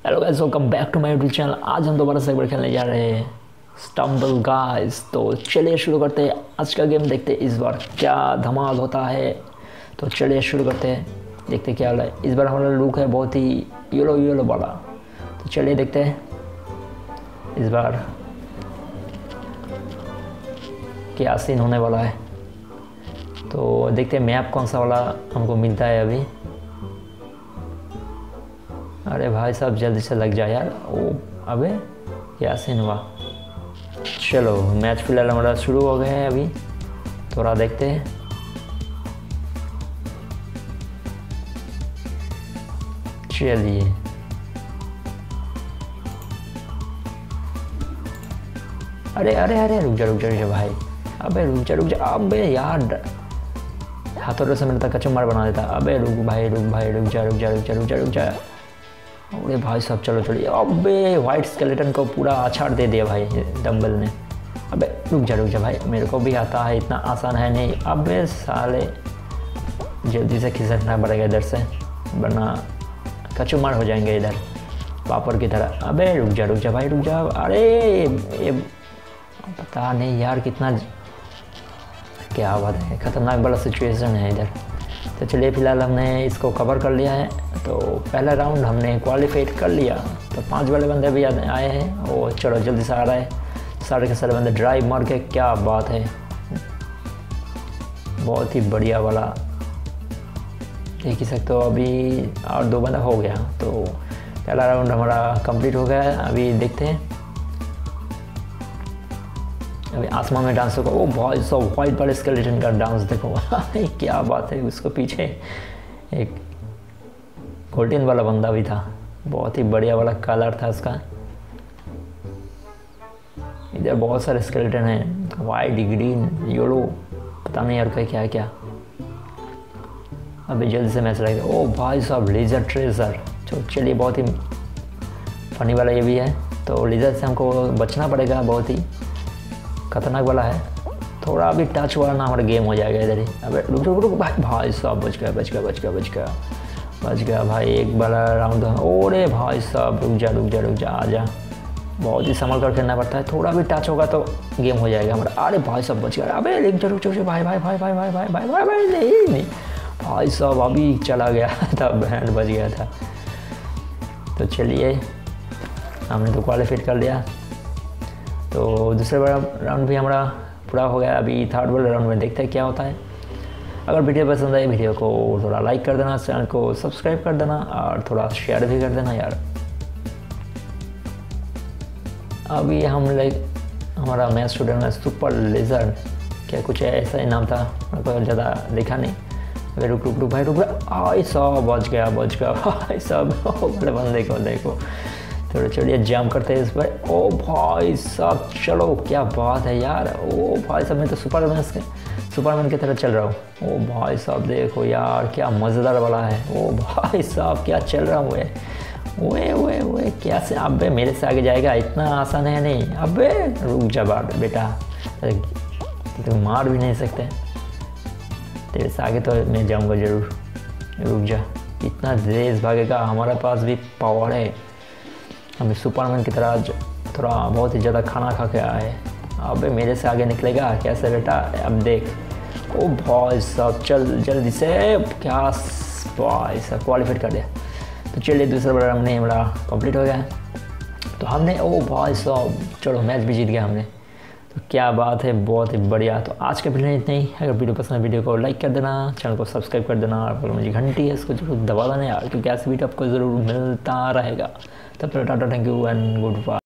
Hello guys, welcome back to my YouTube channel. आज हम दोबारा से एक बार खेलने जा रहे हैं स्टम्बल गाइस। तो चलिए शुरू करते हैं आज का गेम। देखते हैं इस बार क्या धमाल होता है। तो चलिए शुरू करते हैं, देखते हैं क्या हो रहा है। इस बार हमारा लुक है बहुत ही येलो वाला। तो चलिए देखते हैं इस बार क्या सीन होने वाला है। तो देखते हैं मैप कौन सा वाला हमको मिलता है अभी। अरे भाई साहब जल्दी से लग जाए यार। ओ अबे क्या सीन हुआ। चलो मैच फिलहाल हमारा शुरू हो गए हैं अभी। थोड़ा देखते हैं। चलिए अरे रुक जा भाई। अबे रुक जा अबे यार, हाथों से मेरे तक कचुम्बर बना देता। अबे रुक जा। अरे भाई साहब चलो। अबे वाइट स्केलेटन को पूरा अछाड़ दे दिया भाई डंबल ने। अबे रुक जा भाई, मेरे को भी आता है, इतना आसान है नहीं। अबे साले जल्दी से खिसकना पड़ेगा इधर से, वरना कचुमार हो जाएंगे इधर पापड़ की तरह। अबे रुक जा भाई रुक जा। अरे ये पता नहीं यार कितना क्या बात है, ख़तरनाक वाला सिचुएशन है इधर। तो चलिए फ़िलहाल हमने इसको कवर कर लिया है। तो पहला राउंड हमने क्वालिफाइड कर लिया। तो 5 वाले बंदे भी आए हैं। ओ चलो जल्दी से आ रहा है। सारे के सारे बंदे ड्राइव मार के, क्या बात है, बहुत ही बढ़िया वाला। देख ही सकते हो अभी और 2 बंदा हो गया। तो पहला राउंड हमारा कंप्लीट हो गया है। अभी देखते हैं अभी आसमान में डांस होगा। ओ भाई सब वाइट वाले स्केलेटन का डांस देखो क्या बात है। उसको पीछे एक गोल्डन वाला बंदा भी था, बहुत ही बढ़िया वाला कलर था उसका। इधर बहुत सारे स्केलेटन हैं, वाइट ग्रीन येलो, पता नहीं यार क्या है क्या। अभी जल्दी से मैच रहेगा। ओ भाई साहब लेजर ट्रेजर। चलिए बहुत ही फनी वाला ये भी है। तो लेजर से हमको बचना पड़ेगा, बहुत ही खतरनाक वाला है। थोड़ा अभी टच हुआ ना हमारा गेम हो जाएगा इधर ही। अबे रुक भाई साहब बच गया भाई। एक वाला राउंड। ओरे भाई साहब रुक जा आ जा। बहुत ही संभल कर खेलना पड़ता है, थोड़ा भी टच होगा तो गेम हो जाएगा हमारा। अरे भाई साहब बच गया। अबे रुक जा भाई नहीं भाई साहब अभी चला गया था, बैंड बच गया था। तो चलिए हमने तो क्वालिफाइड कर लिया। तो दूसरे राउंड भी हमारा पूरा हो गया। अभी थर्ड वाले राउंड में देखते हैं क्या होता है। अगर वीडियो पसंद आए वीडियो को थोड़ा लाइक कर देना, चैनल को सब्सक्राइब कर देना और थोड़ा शेयर भी कर देना यार। अभी हमारा मैच स्टूडेंट में सुपर लेजर क्या कुछ है ऐसा ही नाम था, मेरे को ज़्यादा देखा नहीं। अरे रुक भाई भाई साहब बच गया भाई साहब। बड़े बंदे को देखो। थोड़ा चलिए जंप करते हैं इस पर। ओ भाई साहब चलो क्या बात है यार। ओ भाई साहब मैं तो सुपरमैन की तरह चल रहा हूँ। ओ भाई साहब देखो यार क्या मज़ेदार वाला है। ओ भाई साहब क्या चल रहा हूँ ओए क्या से। अबे मेरे से आगे जाएगा, इतना आसान है नहीं। अबे रुक जा बेटा, तो मार भी नहीं सकते, तेरे से आगे तो मैं जाऊँगा ज़रूर। रुक जा, इतना तेज भागेगा, हमारे पास भी पावर है। हमें सुपरमैन की तरह थोड़ा बहुत ही ज़्यादा खाना खा के आए। अबे मेरे से आगे निकलेगा कैसे बेटा, अब देख। ओ भाई साहब चल जल्दी से, क्या भाई साहब क्वालिफाइड कर दिया। तो चलिए दूसरा बड़ा राउंड हमारा कंप्लीट हो गया है। तो हमने ओ भाई साहब चलो मैच भी जीत गया हमने। तो क्या बात है, बहुत ही बढ़िया। तो आज के वीडियो में इतना ही। अगर वीडियो पसंद है वीडियो को लाइक कर देना, चैनल को सब्सक्राइब कर देना और मुझे घंटी है इसको जरूर दबा देना यार, क्योंकि ऐसे वीडियो आपको ज़रूर मिलता रहेगा। तब तक tata, thank you and good bye.